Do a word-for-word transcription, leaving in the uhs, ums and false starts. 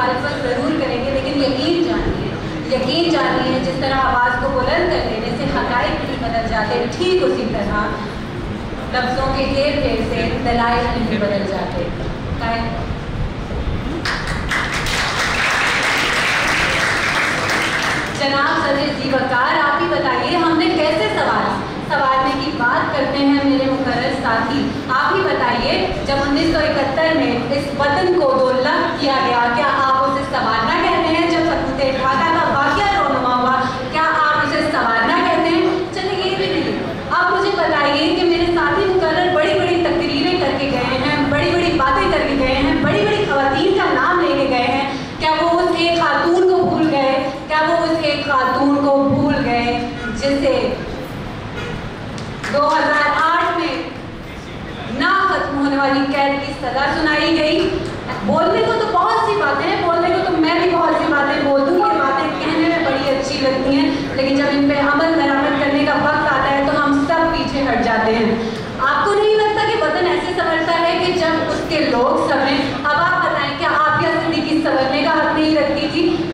मुखालफत ज़रूर करेंगे, लेकिन यकीन जानिए, यकीन जानिए जिस तरह आवाज़ को बुलंद कर देने से हक़ाइक़ नहीं बदल जाते, ठीक उसी तरह लफ्ज़ों के घेर घेर से दलाइल नहीं बदल जाते। जनाब सदर ज़ीवकार, आप ही बताइए हमने कैसे सवाल सवालने की बात करते हैं मेरे मुकर्रर साथी। आप ही बताइए, जब उन्नीस सौ इकहत्तर में इस वतन को दो लाख किया गया, क्या आप उसे सवालना कहते हैं? जब सबूते ढाका का वाक़या रोनुमा हुआ, क्या आप उसे सवालना कहते हैं? चलिए ये भी नहीं, आप मुझे बताइए कि मेरे साथी मुकर्रर बड़ी बड़ी तकरीरें करके गए हैं, बड़ी बड़ी बातें करके गए हैं, बड़ी बड़ी ख़वातीन का नाम लेके गए हैं, क्या वो उस एक खातून को भूल गए? क्या वो उस एक खातून को भूल गए जिसे दो हज़ार आठ में ना खत्म होने वाली कैद की सजा सुनाई गई? बोलने को तो बहुत सी बातें हैं, बोलने को तो मैं भी बहुत सी बातें बोल दूँ, ये बातें कहने में बड़ी अच्छी लगती हैं, लेकिन जब इन पे अमल दरामद करने का वक्त आता है तो हम सब पीछे हट जाते हैं। आपको नहीं लगता कि वतन ऐसे संवरता है कि जब उसके लोग समय